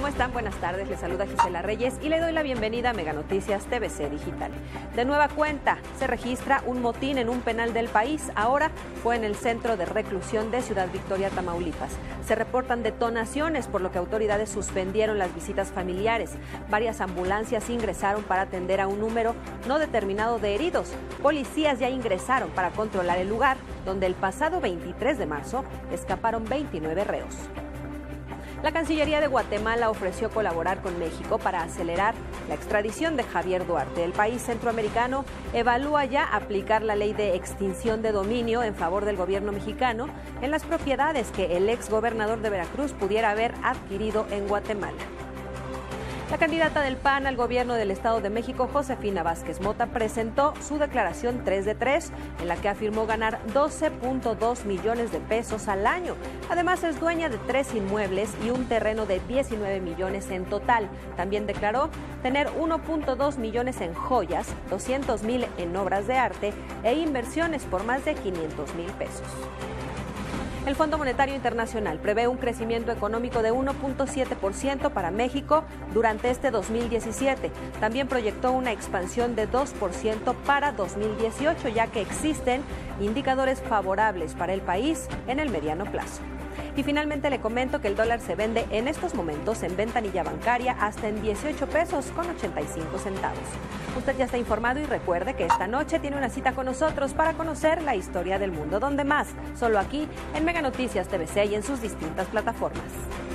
¿Cómo están? Buenas tardes, les saluda Gisela Reyes y le doy la bienvenida a Mega Noticias TVC Digital. De nueva cuenta, se registra un motín en un penal del país. Ahora fue en el centro de reclusión de Ciudad Victoria, Tamaulipas. Se reportan detonaciones, por lo que autoridades suspendieron las visitas familiares. Varias ambulancias ingresaron para atender a un número no determinado de heridos. Policías ya ingresaron para controlar el lugar, donde el pasado 23 de marzo escaparon 29 reos. La Cancillería de Guatemala ofreció colaborar con México para acelerar la extradición de Javier Duarte. El país centroamericano evalúa ya aplicar la ley de extinción de dominio en favor del gobierno mexicano en las propiedades que el exgobernador de Veracruz pudiera haber adquirido en Guatemala. La candidata del PAN al gobierno del Estado de México, Josefina Vázquez Mota, presentó su declaración 3 de 3, en la que afirmó ganar 12.2 millones de pesos al año. Además, es dueña de 3 inmuebles y un terreno de 19 millones en total. También declaró tener 1.2 millones en joyas, 200,000 en obras de arte e inversiones por más de 500,000 pesos. El Fondo Monetario Internacional prevé un crecimiento económico de 1.7% para México durante este 2017. También proyectó una expansión de 2% para 2018, ya que existen indicadores favorables para el país en el mediano plazo. Y finalmente le comento que el dólar se vende en estos momentos en ventanilla bancaria hasta en 18 pesos con 85 centavos. Usted ya está informado y recuerde que esta noche tiene una cita con nosotros para conocer la historia del mundo. ¿Dónde más? Solo aquí en Mega Noticias TVC y en sus distintas plataformas.